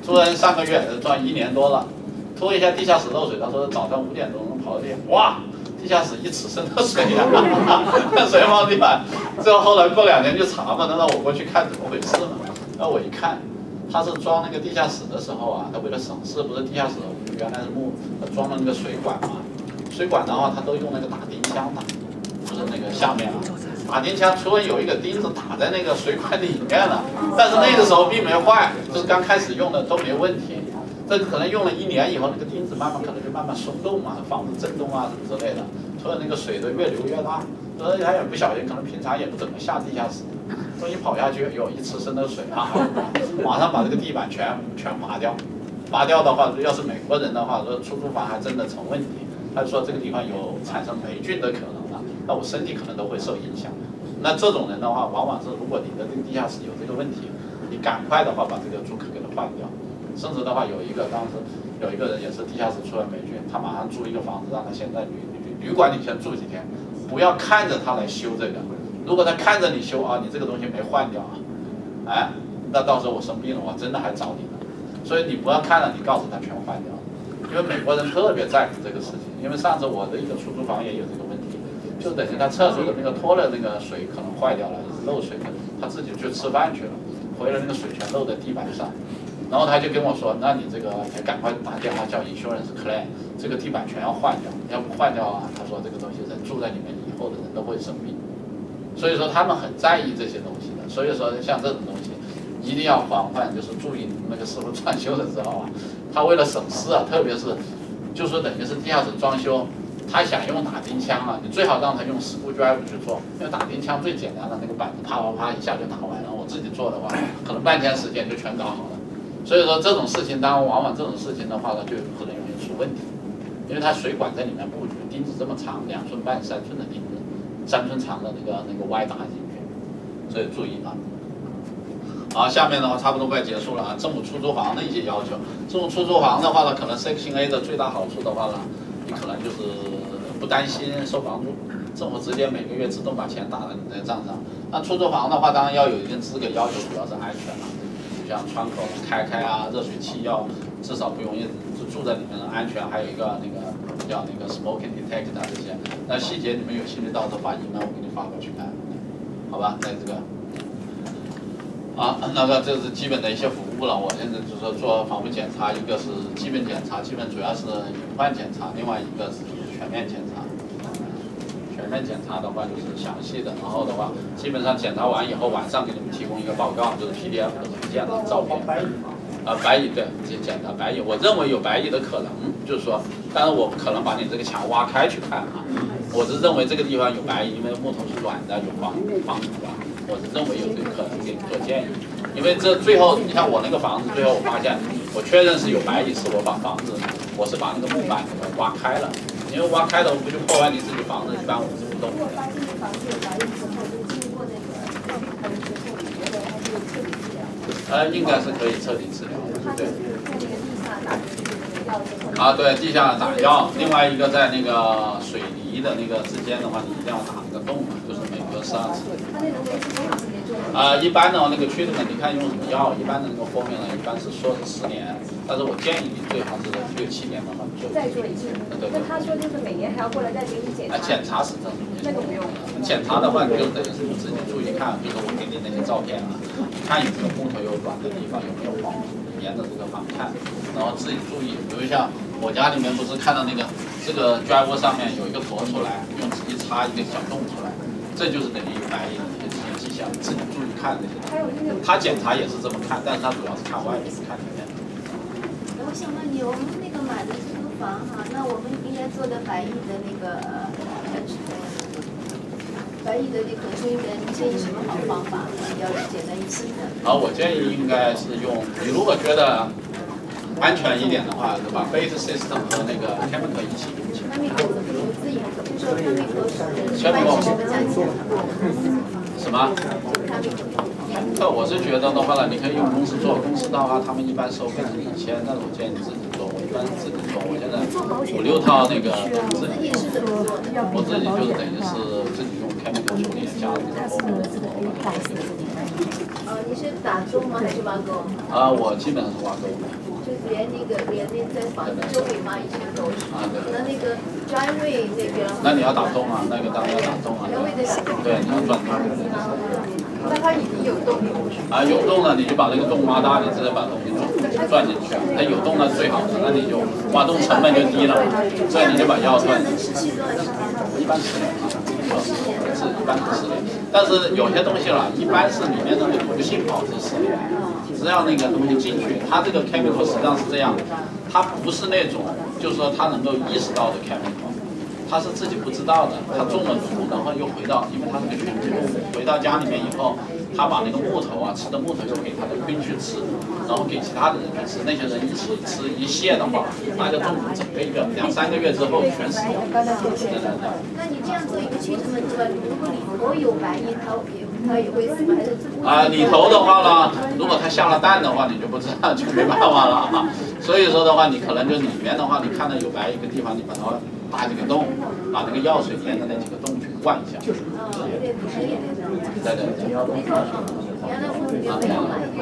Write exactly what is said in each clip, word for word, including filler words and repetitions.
住人上个月装一年多了，突一下地下室漏水，他说早上五点钟能跑电，哇，地下室一尺深的水呀、啊，水往地板。最后后来过两年就查嘛，那让我过去看怎么回事嘛。那我一看，他是装那个地下室的时候啊，他为了省事，不是地下室原来是木装了那个水管嘛，水管的话他都用那个打钉枪打，就是那个下面啊。打钉枪除了有一个钉子打在那个水管里面了，但是那个时候并没坏，就是刚开始用的都没问题。这可能用了一年以后，那个钉子慢慢可能就慢慢松动嘛，防止震动啊什么之类的，所以那个水都越流越大。所以他也不小心，可能平常也不怎么下地下室，这一跑下去有一尺深的水啊，马上把这个地板全全拔掉。拔掉的话，要是美国人的话，说出租房还真的成问题。他说这个地方有产生霉菌的可能了，那我身体可能都会受影响。那这种人的话，往往是如果你的这个地下室有这个问题，你赶快的话把这个住客给他换掉。甚至的话，有一个当时有一个人也是地下室出了霉菌，他马上租一个房子，让他先在旅旅旅馆里先住几天，不要看着他来修这个。如果他看着你修啊，你这个东西没换掉啊，哎，那到时候我生病了，我真的还找你呢。所以你不要看着，你告诉他全换掉，因为美国人特别在乎这个事情。因为上次我的一个出租房也有这个问题，就等于他厕所的那个脱了那个水可能坏掉了，漏水了，他自己去吃饭去了，回来那个水全漏在地板上。然后他就跟我说，那你这个得赶快打电话叫 insurance claim， 这个地板全要换掉，要不换掉啊，他说这个东西人住在里面以后的人都会生病，所以说他们很在意这些东西的。所以说像这种东西一定要防范，就是注意那个师傅装修的时候啊，他为了省事啊，特别是就说等于是地下室装修，他想用打钉枪啊，你最好让他用 screwdriver 去做，因为打钉枪最简单的那个板子啪啪啪一下就打完了，我自己做的话可能半天时间就全搞好了。所以说这种事情，当然往往这种事情的话呢，就可能容易出问题，因为它水管在里面布局，钉子这么长，两寸半、三寸的钉子，三寸长的那个那个 Y 打进去，所以注意啊。好，下面的话差不多快结束了啊。政府出租房的一些要求，政府出租房的话呢，可能 Section A 的最大好处的话呢，你可能就是不担心收房租，政府直接每个月自动把钱打到你的账上。那出租房的话，当然要有一定资格要求，主要是安全了。像窗口开开啊，热水器要至少不容易住在里面的安全，还有一个那个叫那个 smoking detector 这些。那细节你们有兴趣，到时候发 email 我给你发过去看，好吧？那这个啊，那个这是基本的一些服务了。我现在就是说做房屋检查，一个是基本检查，基本主要是隐患检查，另外一个是就是全面检查。全面检查的话就是详细的，然后的话基本上检查完以后，晚上给你们提供一个报告，就是 P D F 的文件的照片。啊，白蚁对，这检查白蚁，我认为有白蚁的可能，就是说，当然我不可能把你这个墙挖开去看啊，我是认为这个地方有白蚁，因为木头是软的，有防防腐啊，我是认为有这个可能，给你做建议。因为这最后，你看我那个房子，最后我发现，我确认是有白蚁，是我把房子，我是把那个木板给它挖开了。因为挖开了，我不就破坏你自己房子？一般我是不动的。如果发现房子有白蚁之后，就经过那个照片拍的之后，你觉得它是彻底治疗？呃，应该是可以彻底治疗的，对。啊，对，地下打药。另外一个在那个水泥的那个之间的话，你一定要打那个洞嘛，就是每隔十二次。它那个维持多长时间做？啊，一般的那个驱动的，你看用什么药？一般的那个方面呢，一般是说是十年，但是我建议你最好是六七年的话做。再做一次。对。那他说就是每年还要过来再给你检查。啊，检查是这种。那个不用。检查的话，你就等于是你自己注意看，比如说我给你那些照片啊，你看有没有木头有软的地方，有没有黄沿着这个反看，然后自己注意。比如像我家里面不是看到那个这个 driver 上面有一个坨出来，用纸一插一个小洞出来，这就是等于有白蚁的一些迹象，自己注意看这些。他检查也是这么看，但是他主要是看外面，不看里面。 我想问你，我们那个买的这个房哈，那我们应该做的白蚁的那个呃，白蚁的那个所以呢，你建议什么好方法？要简单易行的。 好，我建议应该是用，你如果觉得安全一点的话，是吧 ？Base system 和那个 chemical 一起用起来。chemical 什么？那我是觉得的话呢，你可以用公司做，公司的话他们一般收费是一千，但是我建议你自己做，我一般是自己做。我现在五六套那个都是自己做，我自己就是等于是自己用 chemical 处理加入这个。 呃，你是打中吗？还是挖沟？ 啊，我基本上是挖沟的。 就是连那个连那在房子周围嘛，以前都是。 啊，对。 那那个 driveway 那边。 那你要打洞啊，那个当然要打洞啊。 driveway 得打洞。 对，你要钻洞。 那它已经有洞了。 啊，有洞了，你就把那个洞挖大，你直接把东西钻进去。它有洞那最好是，那你就挖洞成本就低了，所以你就把药钻。 能持续多少时间？ 一般十年啊，是一般是十年。但是有些东西了，一般是里面的那个毒性保持十年。只要那个东西进去，它这个 chemical 实际上是这样的，它不是那种就是说它能够意识到的 chemical， 它是自己不知道的，它中了毒，然后又回到，因为它是个群居动物，回到家里面以后，它把那个木头啊吃的木头就给它的菌去吃，然后给其他的人去吃，那些人一起吃一泻的话，那个中毒整个一个两三个月之后全死掉。 那你这样做一个treatment之外，如果里头有白蚁，它也它也会死吗？还是啊，里头的话呢，如果它下了蛋的话，你就不知道，就没办法了啊。所以说的话，你可能就里面的话，你看到有白一个地方，你把它打几个洞，把那个药水沿着那几个洞去灌一下。就是。对对对。 原来屋子里没有白蚁。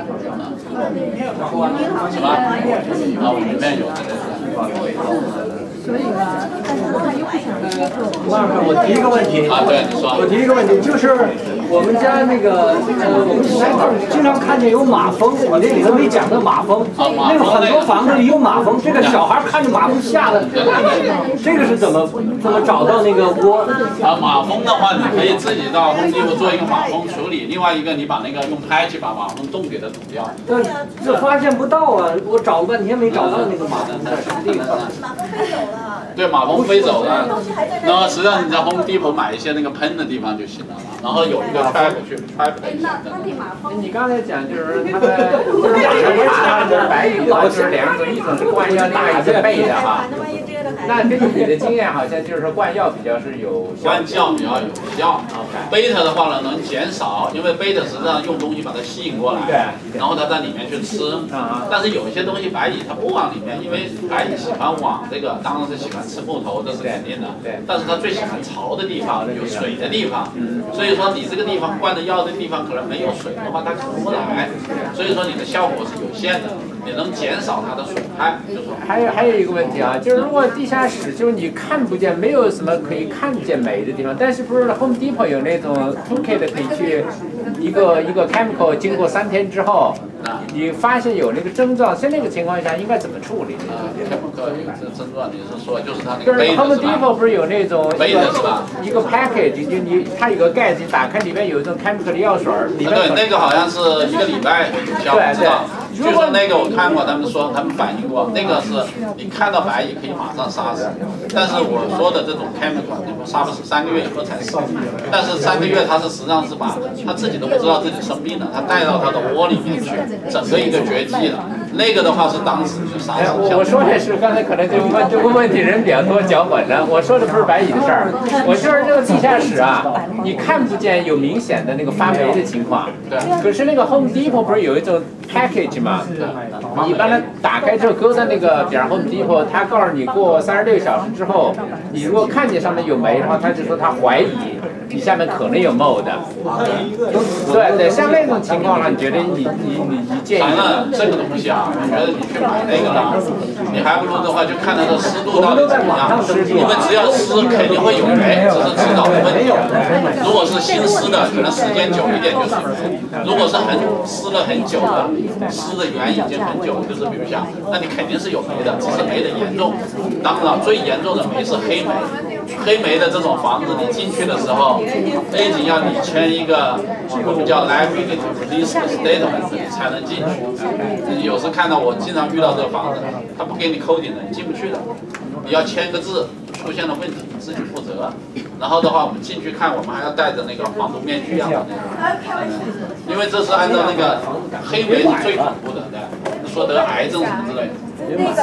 什么？啊，我里面有这个。 所以呢，但是他又不想我提一个问题啊，对，你说。 我提一个问题，就是我们家那个呃，我们南口经常看见有马蜂，你这里头没讲到马蜂，那个很多房子里有马蜂，这个小孩看着马蜂吓得，这个是怎么怎么找到那个窝？ 啊，马蜂的话，你可以自己到Home Depot做一个马蜂处理，另外一个你把那个用拍去把马蜂洞给它堵掉。 但这发现不到啊，我找了半天没找到那个马蜂在什么地方。 马蜂飞走了。 对，马蜂飞走了，然后实际上你在Home Depot买一些那个喷的地方就行了，然后有一个 trap 去 trap 的。 你刚才讲就是他们就是养的马就是白羽毛，就是两种，一种是灌药，另外一个是背的哈。那根据你的经验，好像就是说灌药比较是有灌药比较有效。贝塔的话呢，能减少，因为贝塔实际上用东西把它吸引过来，然后它在里面去吃。但是有一些东西白蚁它不往里面，因为白蚁喜欢往这个，当然是喜欢吃木头，这是肯定的。但是它最喜欢潮的地方，有水的地方。所以说你这个地方灌的药的地方可能没有水的话，它可不来。所以说你的效果是有限的，你能减少它的损害。就是还有还有一个问题啊，就是如果地下室就是你看不见，没有什么可以看见煤的地方，但是不是 Home Depot 有那种 toolkit 可以去一个一个 chemical 经过三天之后，你发现有那个症状，在那个情况下应该怎么处理？ 啊 chemical 有这症状，你是说就是它那个杯子 Home Depot 不是有那种杯子是吧？ 一个 package 就你它有个盖子，你打开里面有一种 chemical 的药水，里面对，那个好像是一个礼拜有效，是吧？据说那个我看过，他们说他们反映过，那个是你看到白蚁可以马上杀死，但是我说的这种 chemical 你不杀不死，三个月以后才死。但是三个月它是实际上是把它自己都不知道自己生病了，它带到它的窝里面去，整个一个绝迹了。那个的话是当时就杀死。 我说的是刚才可能这个问这个问题人比较多，搅混了。我说的不是白蚁的事儿，我就是这个地下室啊，你看不见有明显的那个发霉的情况。 对。 可是那个 Home Depot 不是有一种 package 嘛？你把它打开之后搁在那个，比如 Home Depot，它告诉你过三十六小时之后，你如果看见上面有霉的话，他就说他怀疑你下面可能有 mold。对对，像那种情况呢，你觉得你你你你建议？ 当然，这个东西啊，我觉得你去买那个了，你还不如的话就看它的湿度到底怎么样，因为只要湿肯定会有霉，只是迟早的问题。如果是新湿的，可能时间久一点就是霉；如果是很湿了很久的，湿的源已经很久，就是比如像，那你肯定是有霉的，只是霉的严重。当然了，最严重的霉是黑霉。黑霉的这种房子，你进去的时候，背景要你签一个我们叫 liability release statement， 你才能进去。你有时看到我经常遇到这个房子，他不给你coding的，你进不去的。你要签个字，出现了问题你自己负责。然后的话，我们进去看，我们还要戴着那个防毒面具一样的那个，因为这是按照那个黑霉是最恐怖的，对，说得癌症什么之类的。 那个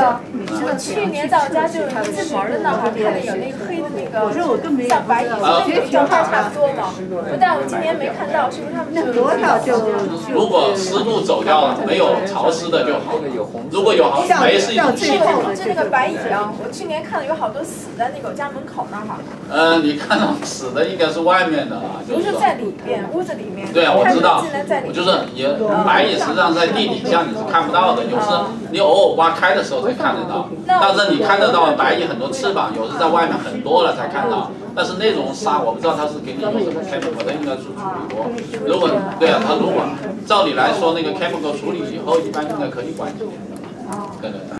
我去年在我家就自门的那儿看见有那个黑的那个，像白蚁，那个状态差不多嘛。但我今年没看到，是不是他们那多少就？ 如果湿度走掉了，没有潮湿的就好。如果有好霉是一种细菌。 就那个白蚁啊，我去年看到有好多死在那个我家门口那儿哈。 呃，你看到死的应该是外面的啊，就不是在里边，屋子里面。 对啊，我知道。我就是也白蚁实际上在地底下你是看不到的，有时你偶尔挖开的时候才看得到。但是你看得到白蚁很多翅膀，有时在外面很多了才看到。但是那种杀我不知道它是给你用什么 chemical， 它应该是处理过。如果对啊，它如果照理来说那个 chemical 处理以后，一般应该可以管住。对对。